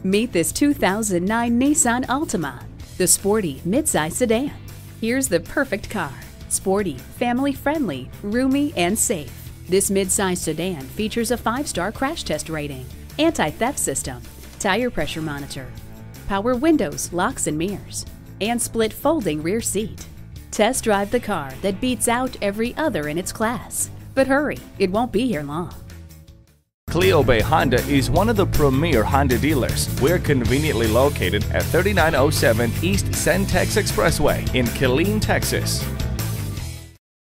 Meet this 2009 Nissan Altima, the sporty midsize sedan. Here's the perfect car. Sporty, family-friendly, roomy, and safe. This midsize sedan features a 5-star crash test rating, anti-theft system, tire pressure monitor, power windows, locks and mirrors, and split folding rear seat. Test drive the car that beats out every other in its class. But hurry, it won't be here long. Cleo Bay Honda is one of the premier Honda dealers. We're conveniently located at 3907 East Centex Expressway in Killeen, Texas.